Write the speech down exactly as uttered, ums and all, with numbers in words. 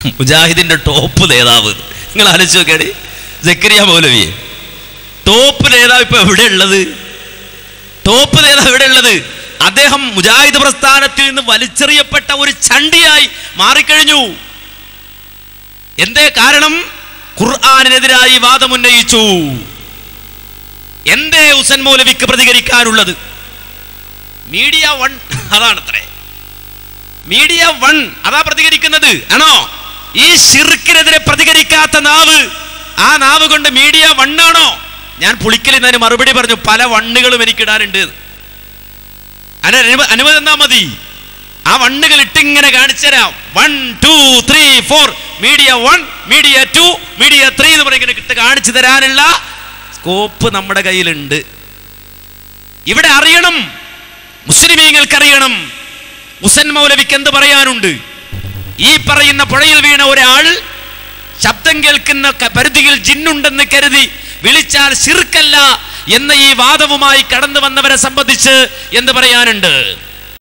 മുജാഹിദിന്റെ ടോപ്പ് നേതാവ്. നിങ്ങൾ ആലോചിച്ച് നോക്കിയാടി, സക്കരിയ മൗലവിയെ ടോപ്പ് നേതാവ് ഇപ്പൊ എവിടെ ഉള്ളത്? ടോപ്പ് നേതാവ് എവിടെ ഉള്ളത്? അദ്ദേഹം മുജാഹിദ് പ്രസ്ഥാനത്തിൽ നിന്ന് വലിച്ചെറിയപ്പെട്ട ഒരു ചണ്ടിയായി മാറിക്കഴിഞ്ഞു. എന്തേ കാരണം? ഖുർആനിനെതിരായി വാദമുന്നയിച്ചു. എന്തേ ഹുസൈൻ മൗലവിക്ക് പ്രതികരിക്കാനുള്ളത്? മീഡിയ വൺ അതാണത്രേ, മീഡിയ വൺ അതാ പ്രതികരിക്കുന്നത് ആണോ? ഈ ശിർക്കിനെതിരെ പ്രതികരിക്കാത്ത നാവ്, ആ നാവ് കൊണ്ട് മീഡിയ വണ്ണാണോ? ഞാൻ പുളിക്കലിന്നതിന് മറുപടി പറഞ്ഞു, പല വണ്ണുകളും എനിക്കിടാനുണ്ട്. അനു അനുമതി തന്നാ മതി, ആ വണ്ണുകൾ ഇട്ടിങ്ങനെ കാണിച്ചു തരാം. One two three four, Media One, Media two, Media three എന്ന് പറഞ്ഞ ഇട്ട് കാണിച്ചു തരാനുള്ള സ്കോപ്പ് നമ്മുടെ കയ്യിലുണ്ട്. ഇവിടെ അറിയണം, മുസ്ലിമീങ്ങൾക്കറിയണം ഹുസൈൻ മൗലവിക്ക് എന്ത് പറയാനുണ്ട്. ഈ പറയുന്ന പുഴയിൽ വീണ ഒരാൾ ശബ്ദം കേൾക്കുന്ന പരിധിയിൽ ജിന്നുണ്ടെന്ന് കരുതി വിളിച്ചാൽ ശിർക്കല്ല എന്ന ഈ വാദവുമായി കടന്നു വന്നവരെ സംബന്ധിച്ച് എന്ത് പറയാനുണ്ട്?